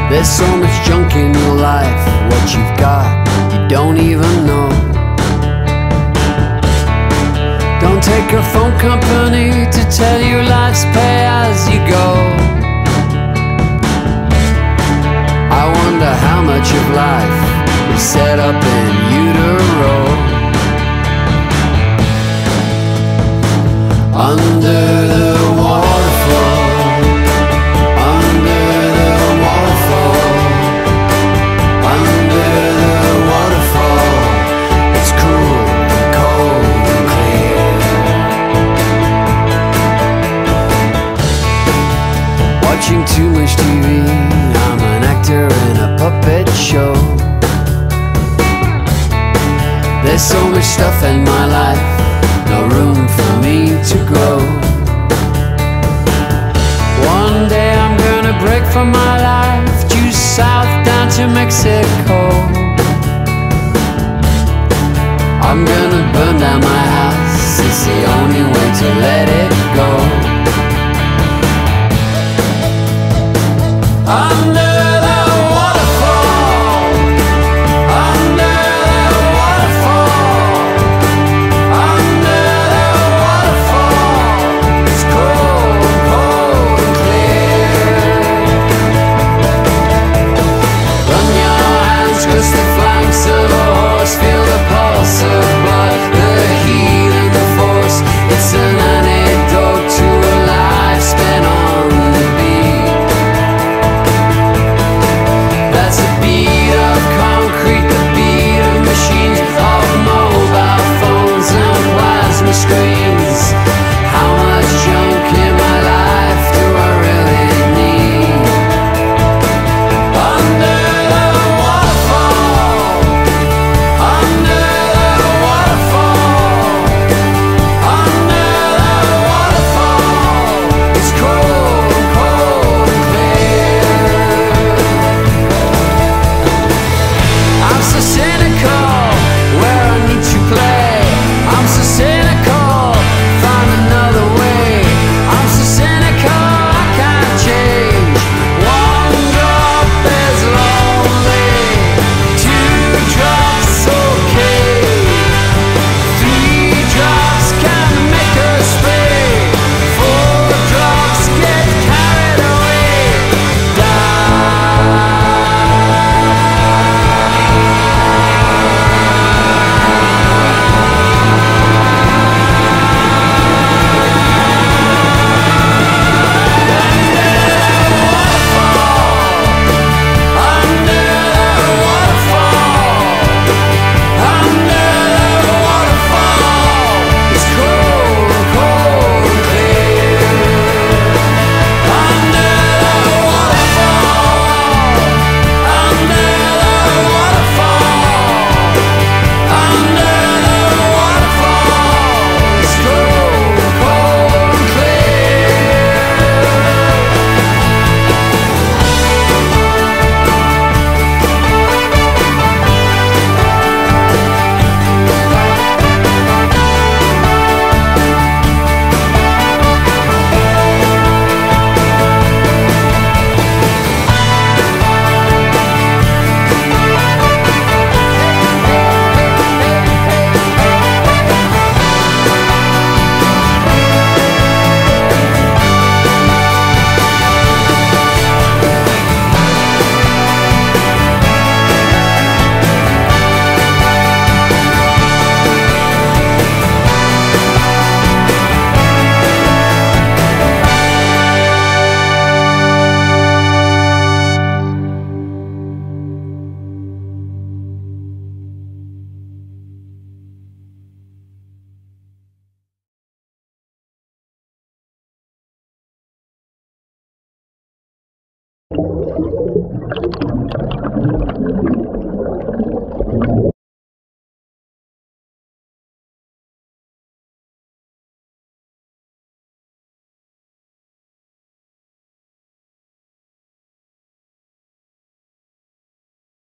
There's so much junk in your life. What you've got, you don't even know. Don't take a phone company to tell you life's pay as you go. I wonder how much of life is set up in utero. Under the waterfall, under the waterfall, under the waterfall, it's cool and cold and clear. Watching too much TV, I'm an actor in a puppet show. There's so much stuff in my life, no room for me to grow. One day I'm gonna break from my life, due south down to Mexico. I'm gonna burn down my house, it's the only way to let it go. Under the waterfall, under the waterfall, under the waterfall, it's cold, cold and clear. Run your hands across the flanks of a horse, feel the pulse of blood, the heat and the force. It's an antidote to a life spent on the beat. That's the beat of concrete, the beat of machines, of mobile phones and plasma screens. How much junk in my life do I really need? Under the waterfall, under the waterfall, under the waterfall, it's cold, cold and clear. I'm so cynical, where I need to play. I'm so cynical, find another way. I'm so cynical, I can't change. One drop is lonely, two drops okay, three drops can make us pay, four drops get carried away. Under the waterfall, under the waterfall, it's cold, cold and clear. Under the waterfall, under the waterfall, under the waterfall, it's cold, cold and clear.